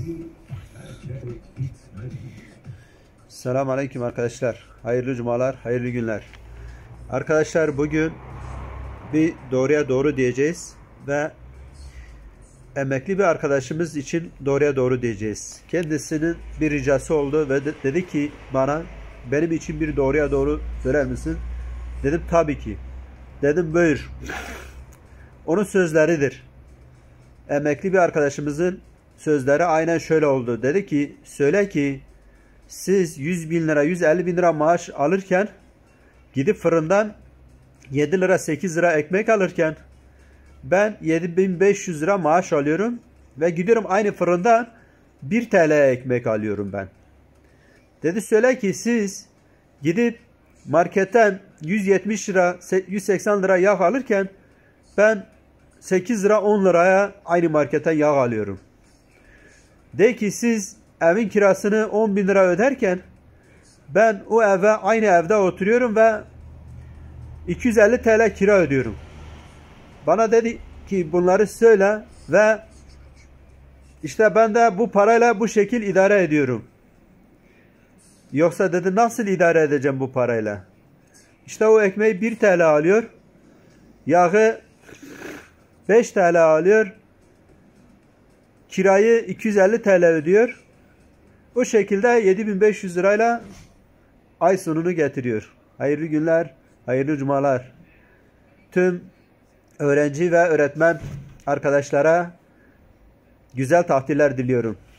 Selamun Aleyküm arkadaşlar. Hayırlı cumalar, hayırlı günler. Arkadaşlar bugün bir doğruya doğru diyeceğiz ve emekli bir arkadaşımız için doğruya doğru diyeceğiz. Kendisinin bir ricası oldu ve dedi ki bana, benim için bir doğruya doğru söyler misin? Dedim tabii ki. Dedim buyur. Onun sözleridir. Emekli bir arkadaşımızın sözleri aynen şöyle oldu. Dedi ki söyle ki siz 100 bin lira 150 bin lira maaş alırken gidip fırından 7 lira 8 lira ekmek alırken ben 7500 lira maaş alıyorum ve gidiyorum aynı fırından 1 TL ekmek alıyorum ben. Dedi söyle ki siz gidip marketten 170 lira 180 lira yağ alırken ben 8 lira 10 liraya aynı marketten yağ alıyorum. De ki siz evin kirasını 10 bin lira öderken ben o eve aynı evde oturuyorum ve 250 TL kira ödüyorum. Bana dedi ki bunları söyle ve işte ben de bu parayla bu şekil idare ediyorum. Yoksa dedi nasıl idare edeceğim bu parayla? İşte o ekmeği 1 TL alıyor. Yağı 5 TL alıyor. Kirayı 250 TL ödüyor. O şekilde 7500 lirayla ay sonunu getiriyor. Hayırlı günler, hayırlı cumalar. Tüm öğrenci ve öğretmen arkadaşlara güzel tatiller diliyorum.